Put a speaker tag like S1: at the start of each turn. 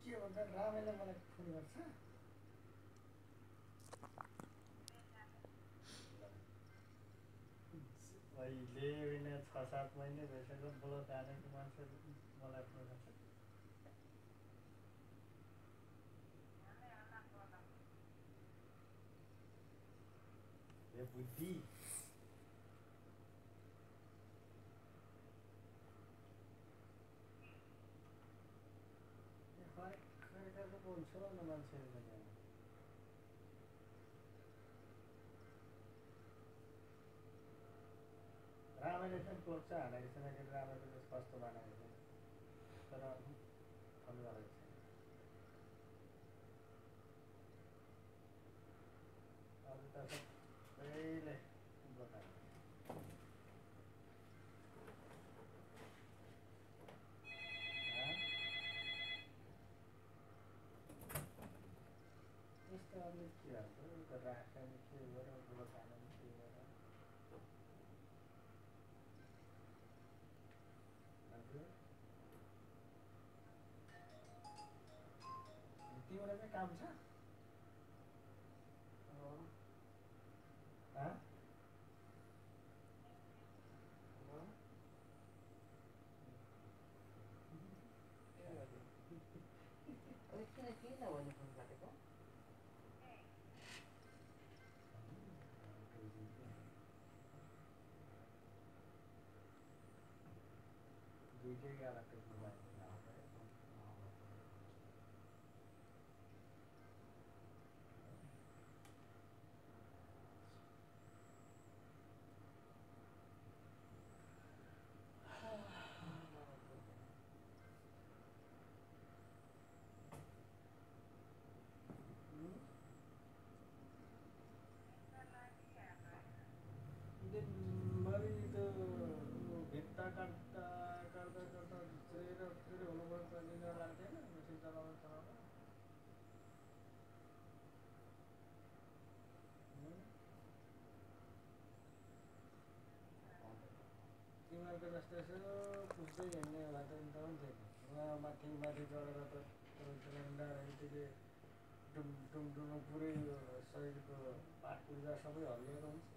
S1: के भन्दा रामेले मलाई फोन गर्छ अहिले होइन 6-7 महिना भइसक्यो बोलो जानेको मान्छे मलाई फोन गर्छ ए बुद्धि खरेखरको बोल्छ न मान्छेहरू रामायण चाहिँ कोर्छ हानेको छैन कि रामायण चाहिँ कस्तो बनाएको छ तर फोन गरेको छ अरू त सबैले बताएको यस्तो अरूले के भन्छ राखेर के गर बताएन के गर हजुर तिमीलाई चाहिँ काम छ दुईटै गाला टेक्नु भएको दिनभरि त्यो भित्ता काट्दा काट्दा काट्दा चिरेर हुनुपर्छ निद्रा लाग्दैन मेसिन चलाउँदा चलाउँदा तिमीहरूको जस्तो यसो पुस्दै हिँड्ने होला त नि त हुन्थ्यो नि उहाँ माथि माथि चढेर त डुम डुम डुम पुरै शरीरको पाट पूर्जा सबै हल्लिएको हुन्छ